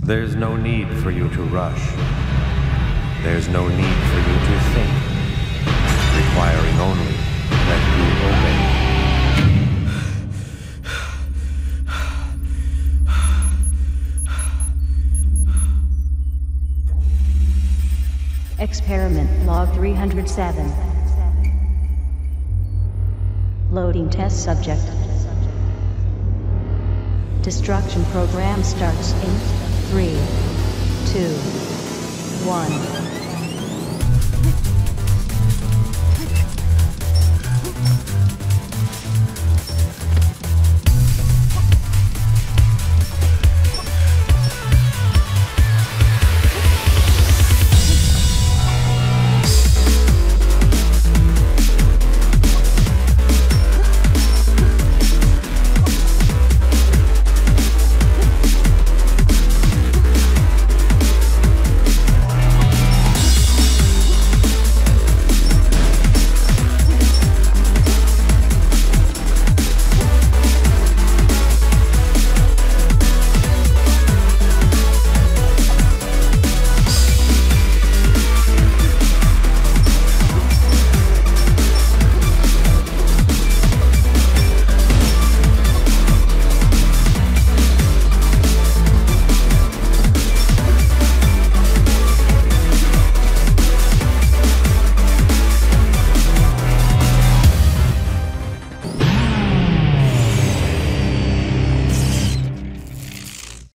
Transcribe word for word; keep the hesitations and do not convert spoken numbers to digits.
There's no need for you to rush. There's no need for you to think, requiring only that you obey. Experiment log three hundred seven. Loading test subject. Destruction program starts in three, two, one.